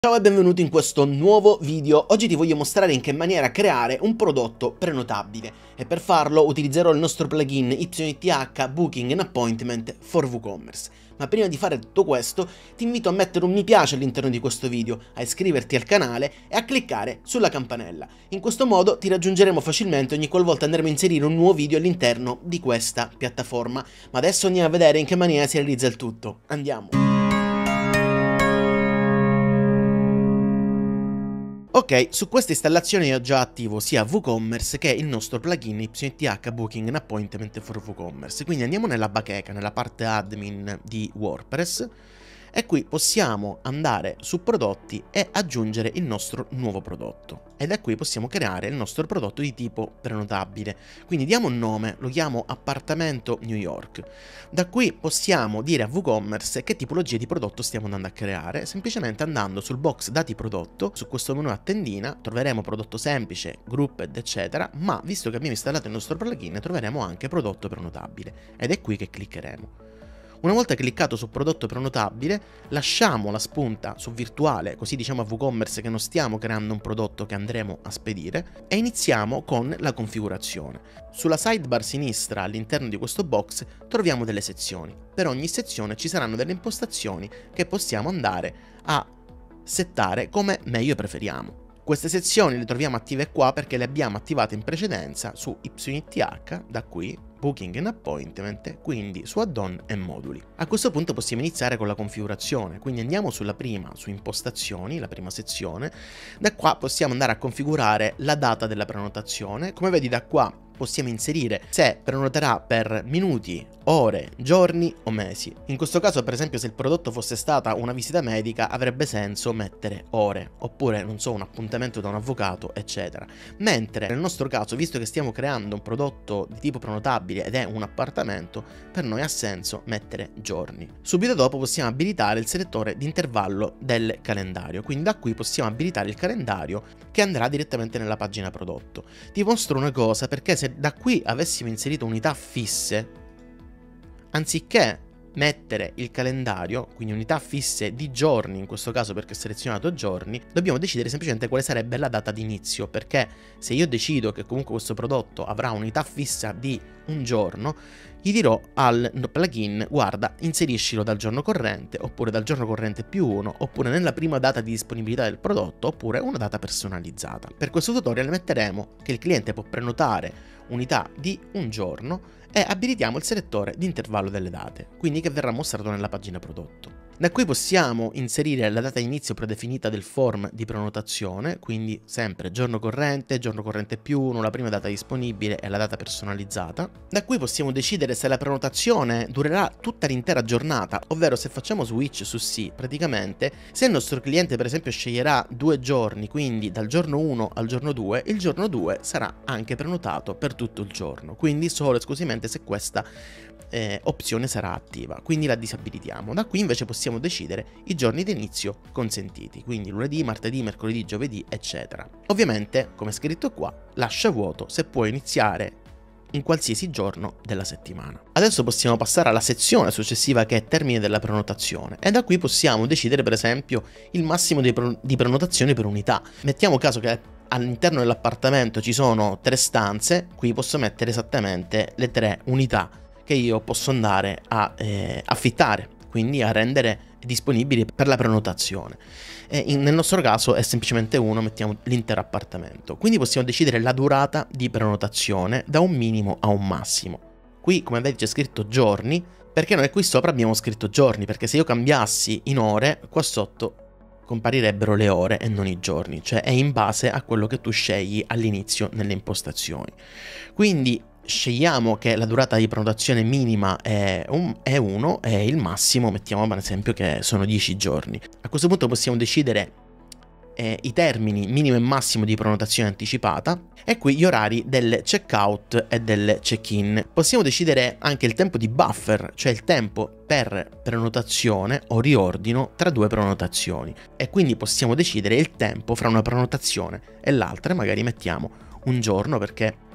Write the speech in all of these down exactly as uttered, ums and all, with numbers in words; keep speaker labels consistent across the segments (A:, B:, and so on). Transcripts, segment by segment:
A: Ciao e benvenuti in questo nuovo video. Oggi ti voglio mostrare in che maniera creare un prodotto prenotabile e per farlo utilizzerò il nostro plugin Y T H Booking and Appointment for WooCommerce. Ma prima di fare tutto questo ti invito a mettere un mi piace all'interno di questo video, a iscriverti al canale e a cliccare sulla campanella. In questo modo ti raggiungeremo facilmente ogni qualvolta andremo a inserire un nuovo video all'interno di questa piattaforma. Ma adesso andiamo a vedere in che maniera si realizza il tutto. Andiamo! Ok, su questa installazione io ho già attivo sia WooCommerce che il nostro plugin Y T H Booking and Appointment for WooCommerce. Quindi andiamo nella bacheca, nella parte admin di WordPress e qui possiamo andare su prodotti e aggiungere il nostro nuovo prodotto. E da qui possiamo creare il nostro prodotto di tipo prenotabile. Quindi diamo un nome, lo chiamo appartamento New York. Da qui possiamo dire a WooCommerce che tipologia di prodotto stiamo andando a creare, semplicemente andando sul box dati prodotto, su questo menu a tendina troveremo prodotto semplice, grouped eccetera, ma visto che abbiamo installato il nostro plugin troveremo anche prodotto prenotabile ed è qui che cliccheremo. Una volta cliccato su prodotto prenotabile, lasciamo la spunta su virtuale, così diciamo a WooCommerce che non stiamo creando un prodotto che andremo a spedire, e iniziamo con la configurazione. Sulla sidebar sinistra all'interno di questo box troviamo delle sezioni. Per ogni sezione ci saranno delle impostazioni che possiamo andare a settare come meglio preferiamo. Queste sezioni le troviamo attive qua perché le abbiamo attivate in precedenza su Y T H, da qui Booking and Appointment, quindi su add-on e moduli. A questo punto possiamo iniziare con la configurazione, quindi andiamo sulla prima, su impostazioni, la prima sezione. Da qua possiamo andare a configurare la data della prenotazione. Come vedi da qua possiamo inserire se prenoterà per minuti, ore, giorni o mesi. In questo caso, per esempio, se il prodotto fosse stata una visita medica avrebbe senso mettere ore, oppure non so, un appuntamento da un avvocato eccetera. Mentre nel nostro caso, visto che stiamo creando un prodotto di tipo prenotabile ed è un appartamento, per noi ha senso mettere giorni. Subito dopo possiamo abilitare il selettore di intervallo del calendario, quindi da qui possiamo abilitare il calendario che andrà direttamente nella pagina prodotto. Ti mostro una cosa, perché se da qui avessimo inserito unità fisse, anziché mettere il calendario, quindi unità fisse di giorni, in questo caso perché ho selezionato giorni, dobbiamo decidere semplicemente quale sarebbe la data di inizio, perché se io decido che comunque questo prodotto avrà unità fissa di un giorno, gli dirò al plugin: guarda, inseriscilo dal giorno corrente, oppure dal giorno corrente più uno, oppure nella prima data di disponibilità del prodotto, oppure una data personalizzata. Per questo tutorial metteremo che il cliente può prenotare unità di un giorno e abilitiamo il selettore di intervallo delle date, quindi che verrà mostrato nella pagina prodotto. Da qui possiamo inserire la data inizio predefinita del form di prenotazione, quindi sempre giorno corrente, giorno corrente più uno, la prima data disponibile e la data personalizzata. Da qui possiamo decidere se la prenotazione durerà tutta l'intera giornata, ovvero se facciamo switch su sì, praticamente se il nostro cliente per esempio sceglierà due giorni, quindi dal giorno uno al giorno due, il giorno due sarà anche prenotato per tutto il giorno, quindi solo esclusivamente se questa Eh, opzione sarà attiva, quindi la disabilitiamo. Da qui invece possiamo decidere i giorni di inizio consentiti, quindi lunedì, martedì, mercoledì, giovedì eccetera. Ovviamente, come scritto qua, lascia vuoto se può iniziare in qualsiasi giorno della settimana. Adesso possiamo passare alla sezione successiva, che è termine della prenotazione, e da qui possiamo decidere per esempio il massimo di, pre di prenotazioni per unità. Mettiamo caso che all'interno dell'appartamento ci sono tre stanze, qui posso mettere esattamente le tre unità che io posso andare a eh, affittare, quindi a rendere disponibili per la prenotazione. E in, nel nostro caso è semplicemente uno, mettiamo l'intero appartamento. Quindi possiamo decidere la durata di prenotazione da un minimo a un massimo. Qui, come vedete, c'è scritto giorni, perché noi qui sopra abbiamo scritto giorni, perché se io cambiassi in ore, qua sotto comparirebbero le ore e non i giorni, cioè è in base a quello che tu scegli all'inizio nelle impostazioni. Quindi scegliamo che la durata di prenotazione minima è uno e il massimo mettiamo per esempio che sono dieci giorni. A questo punto possiamo decidere eh, i termini minimo e massimo di prenotazione anticipata e qui gli orari del checkout e del check-in. Possiamo decidere anche il tempo di buffer, cioè il tempo per prenotazione o riordino tra due prenotazioni, e quindi possiamo decidere il tempo fra una prenotazione e l'altra, magari mettiamo un giorno perché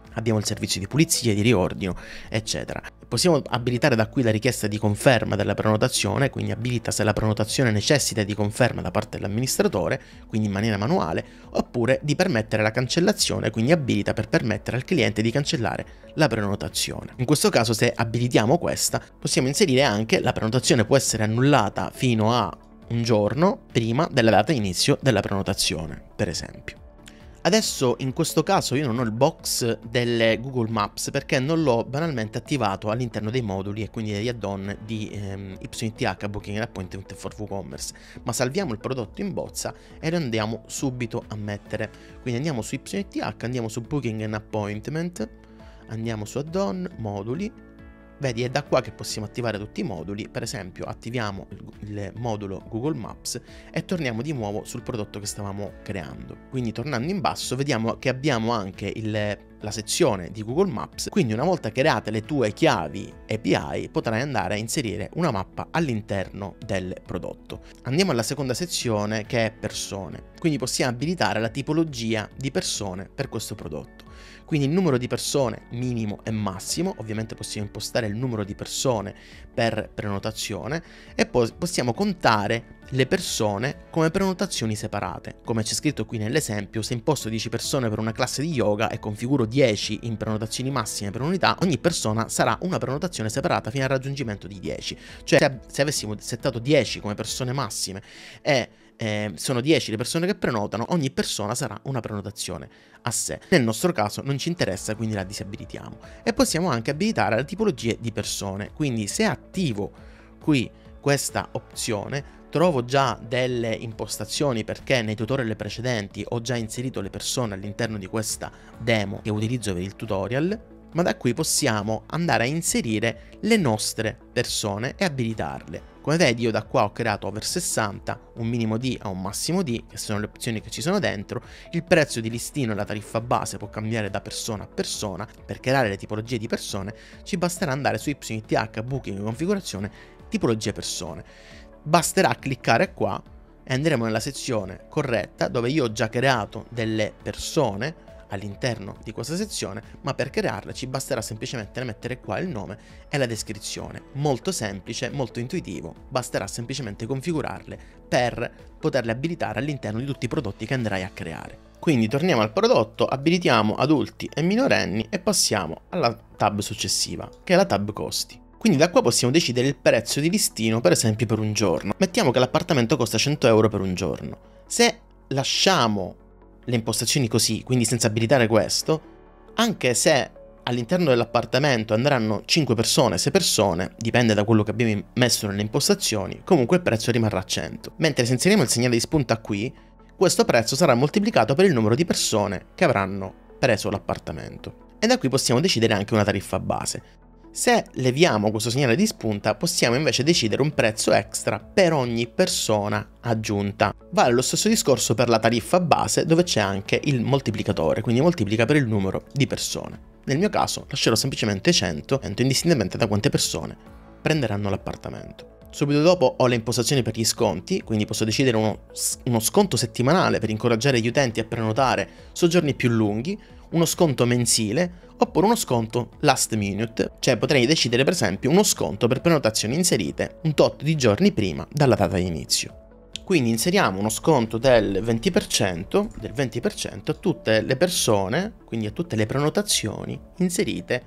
A: abbiamo il servizio di pulizia, di riordino, eccetera. Possiamo abilitare da qui la richiesta di conferma della prenotazione, quindi abilita se la prenotazione necessita di conferma da parte dell'amministratore, quindi in maniera manuale, oppure di permettere la cancellazione, quindi abilita per permettere al cliente di cancellare la prenotazione. In questo caso, se abilitiamo questa, possiamo inserire anche la prenotazione può essere annullata fino a un giorno prima della data inizio della prenotazione, per esempio. Adesso in questo caso io non ho il box delle Google Maps perché non l'ho banalmente attivato all'interno dei moduli e quindi degli add-on di ehm, Y T H Booking Appointment for WooCommerce, ma salviamo il prodotto in bozza e lo andiamo subito a mettere. Quindi andiamo su Y T H, andiamo su Booking and Appointment, andiamo su add-on, moduli. Vedi, è da qua che possiamo attivare tutti i moduli. Per esempio attiviamo il, il modulo Google Maps e torniamo di nuovo sul prodotto che stavamo creando. Quindi tornando in basso vediamo che abbiamo anche il, la sezione di Google Maps, quindi una volta create le tue chiavi A P I potrai andare a inserire una mappa all'interno del prodotto. Andiamo alla seconda sezione che è persone, quindi possiamo abilitare la tipologia di persone per questo prodotto. Quindi il numero di persone minimo e massimo, ovviamente possiamo impostare il numero di persone per prenotazione e poi possiamo contare le persone come prenotazioni separate. Come c'è scritto qui nell'esempio, se imposto dieci persone per una classe di yoga e configuro dieci in prenotazioni massime per unità, ogni persona sarà una prenotazione separata fino al raggiungimento di dieci. Cioè se, se avessimo settato dieci come persone massime e Eh, sono dieci le persone che prenotano, ogni persona sarà una prenotazione a sé. Nel nostro caso non ci interessa, quindi la disabilitiamo. E possiamo anche abilitare le tipologie di persone, quindi se attivo qui questa opzione trovo già delle impostazioni perché nei tutorial precedenti ho già inserito le persone all'interno di questa demo che utilizzo per il tutorial, ma da qui possiamo andare a inserire le nostre persone e abilitarle. Come vedi io da qua ho creato over sessanta, un minimo di a un massimo di, che sono le opzioni che ci sono dentro. Il prezzo di listino e la tariffa base può cambiare da persona a persona. Per creare le tipologie di persone ci basterà andare su Y T H Booking Configurazione Tipologie Persone. Basterà cliccare qua e andremo nella sezione corretta dove io ho già creato delle persone all'interno di questa sezione, ma per crearla ci basterà semplicemente mettere qua il nome e la descrizione. Molto semplice, molto intuitivo, basterà semplicemente configurarle per poterle abilitare all'interno di tutti i prodotti che andrai a creare. Quindi torniamo al prodotto, abilitiamo adulti e minorenni e passiamo alla tab successiva, che è la tab costi. Quindi da qua possiamo decidere il prezzo di listino, per esempio per un giorno. Mettiamo che l'appartamento costa cento euro per un giorno. Se lasciamo le impostazioni così, quindi senza abilitare questo, anche se all'interno dell'appartamento andranno cinque persone, sei persone, dipende da quello che abbiamo messo nelle impostazioni, comunque il prezzo rimarrà cento. Mentre se inseriamo il segnale di spunta qui, questo prezzo sarà moltiplicato per il numero di persone che avranno preso l'appartamento. E da qui possiamo decidere anche una tariffa base. Se leviamo questo segnale di spunta, possiamo invece decidere un prezzo extra per ogni persona aggiunta. Vale lo stesso discorso per la tariffa base, dove c'è anche il moltiplicatore, quindi moltiplica per il numero di persone. Nel mio caso lascerò semplicemente cento, indistintamente da quante persone prenderanno l'appartamento. Subito dopo ho le impostazioni per gli sconti, quindi posso decidere uno, uno sconto settimanale per incoraggiare gli utenti a prenotare soggiorni più lunghi, uno sconto mensile oppure uno sconto last minute, cioè potrei decidere per esempio uno sconto per prenotazioni inserite un tot di giorni prima dalla data di inizio. Quindi inseriamo uno sconto del venti per cento, del venti per cento a tutte le persone, quindi a tutte le prenotazioni inserite,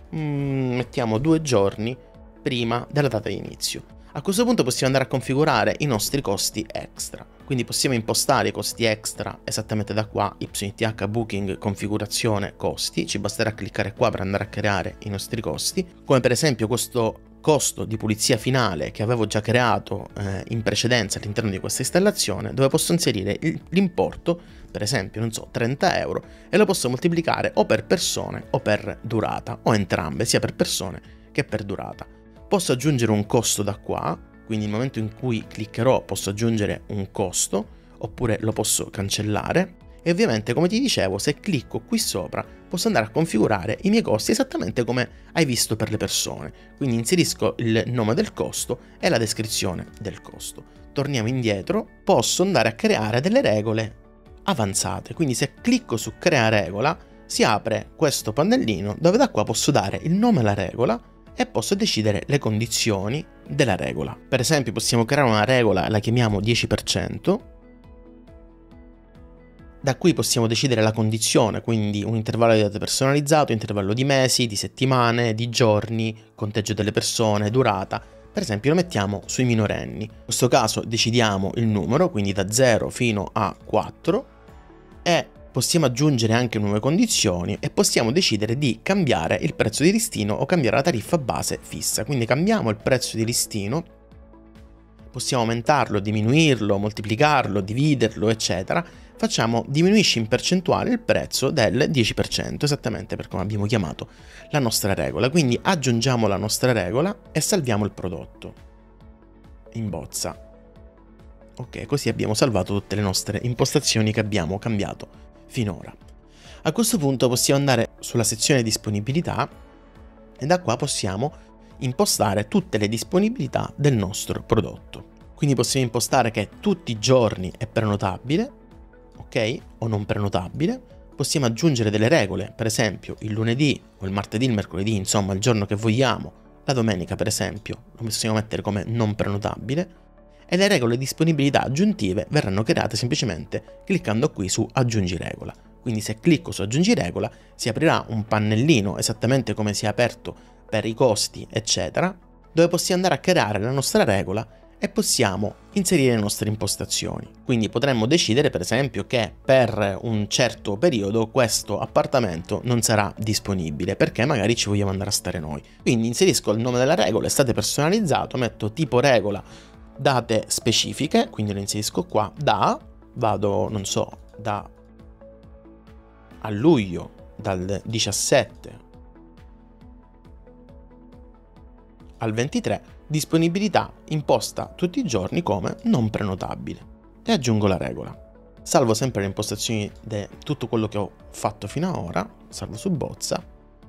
A: mm, mettiamo due giorni prima della data di inizio. A questo punto possiamo andare a configurare i nostri costi extra, quindi possiamo impostare i costi extra esattamente da qua, Y T H Booking Configurazione Costi, ci basterà cliccare qua per andare a creare i nostri costi, come per esempio questo costo di pulizia finale che avevo già creato eh, in precedenza all'interno di questa installazione, dove posso inserire l'importo, per esempio, non so, trenta euro, e lo posso moltiplicare o per persone o per durata, o entrambe, sia per persone che per durata. Posso aggiungere un costo da qua, quindi nel momento in cui cliccherò posso aggiungere un costo, oppure lo posso cancellare. E ovviamente, come ti dicevo, se clicco qui sopra posso andare a configurare i miei costi esattamente come hai visto per le persone. Quindi inserisco il nome del costo e la descrizione del costo. Torniamo indietro, posso andare a creare delle regole avanzate. Quindi se clicco su crea regola, si apre questo pannellino dove da qua posso dare il nome alla regola e posso decidere le condizioni della regola. Per esempio possiamo creare una regola e la chiamiamo dieci per cento. Da qui possiamo decidere la condizione, quindi un intervallo di date personalizzato, intervallo di mesi, di settimane, di giorni, conteggio delle persone, durata. Per esempio lo mettiamo sui minorenni. In questo caso decidiamo il numero, quindi da zero fino a quattro, e possiamo aggiungere anche nuove condizioni e possiamo decidere di cambiare il prezzo di listino o cambiare la tariffa base fissa. Quindi cambiamo il prezzo di listino, possiamo aumentarlo, diminuirlo, moltiplicarlo, dividerlo, eccetera. Facciamo diminuisci in percentuale il prezzo del dieci per cento, esattamente per come abbiamo chiamato la nostra regola. Quindi aggiungiamo la nostra regola e salviamo il prodotto in bozza. Ok, così abbiamo salvato tutte le nostre impostazioni che abbiamo cambiato finora. A questo punto possiamo andare sulla sezione disponibilità e da qua possiamo impostare tutte le disponibilità del nostro prodotto. Quindi possiamo impostare che tutti i giorni è prenotabile, ok, o non prenotabile. Possiamo aggiungere delle regole, per esempio il lunedì o il martedì, il mercoledì, insomma il giorno che vogliamo. La domenica per esempio lo possiamo mettere come non prenotabile e le regole di disponibilità aggiuntive verranno create semplicemente cliccando qui su aggiungi regola. Quindi se clicco su aggiungi regola si aprirà un pannellino esattamente come si è aperto per i costi eccetera, dove possiamo andare a creare la nostra regola e possiamo inserire le nostre impostazioni. Quindi potremmo decidere per esempio che per un certo periodo questo appartamento non sarà disponibile perché magari ci vogliamo andare a stare noi. Quindi inserisco il nome della regola, estate personalizzato, metto tipo regola, date specifiche, quindi lo inserisco qua, da, vado non so, da a luglio, dal diciassette al ventitré, disponibilità imposta tutti i giorni come non prenotabile e aggiungo la regola. Salvo sempre le impostazioni di tutto quello che ho fatto fino ad ora, salvo su bozza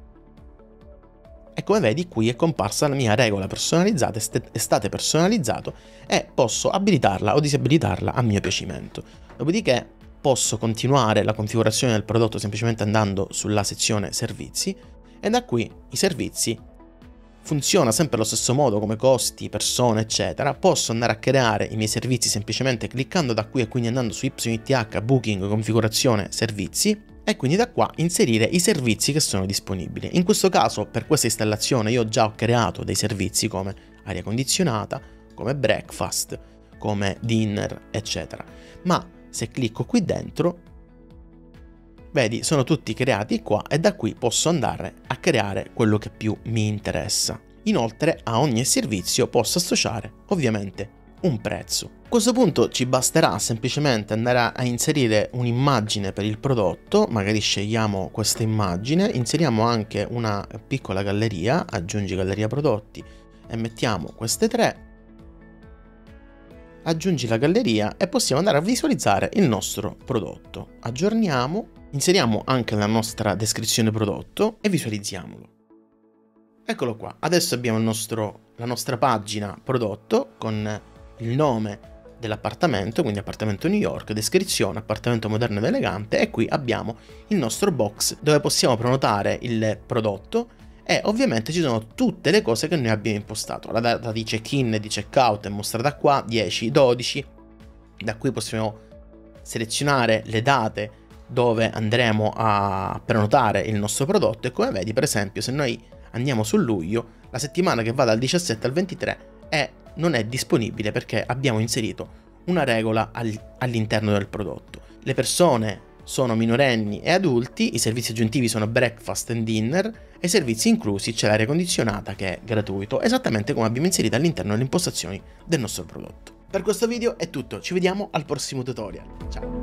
A: e come vedi qui è comparsa la mia regola personalizzata, estate personalizzato e posso abilitarla o disabilitarla a mio piacimento. Dopodiché posso continuare la configurazione del prodotto semplicemente andando sulla sezione servizi e da qui i servizi funziona sempre allo stesso modo come costi, persone eccetera. Posso andare a creare i miei servizi semplicemente cliccando da qui e quindi andando su Y T H booking configurazione servizi e quindi da qua inserire i servizi che sono disponibili. In questo caso per questa installazione io già ho creato dei servizi come aria condizionata, come breakfast, come dinner eccetera, ma se clicco qui dentro vedi sono tutti creati qua e da qui posso andare a creare quello che più mi interessa. Inoltre a ogni servizio posso associare ovviamente un prezzo. A questo punto ci basterà semplicemente andare a inserire un'immagine per il prodotto, magari scegliamo questa immagine, inseriamo anche una piccola galleria, aggiungi galleria prodotti e mettiamo queste tre, aggiungi la galleria e possiamo andare a visualizzare il nostro prodotto. Aggiorniamo, inseriamo anche la nostra descrizione prodotto e visualizziamolo. Eccolo qua, adesso abbiamo il nostro, la nostra pagina prodotto con il nome dell'appartamento, quindi appartamento New York, descrizione, appartamento moderno ed elegante e qui abbiamo il nostro box dove possiamo prenotare il prodotto e ovviamente ci sono tutte le cose che noi abbiamo impostato. La data di check-in e di check-out è mostrata qua, dieci, dodici, da qui possiamo selezionare le date dove andremo a prenotare il nostro prodotto e come vedi per esempio se noi andiamo su luglio, la settimana che va dal diciassette al ventitré è, non è disponibile perché abbiamo inserito una regola all'interno del prodotto. Le persone sono minorenni e adulti, i servizi aggiuntivi sono breakfast and dinner e i servizi inclusi c'è l'aria condizionata che è gratuito, esattamente come abbiamo inserito all'interno delle impostazioni del nostro prodotto. Per questo video è tutto, ci vediamo al prossimo tutorial, ciao!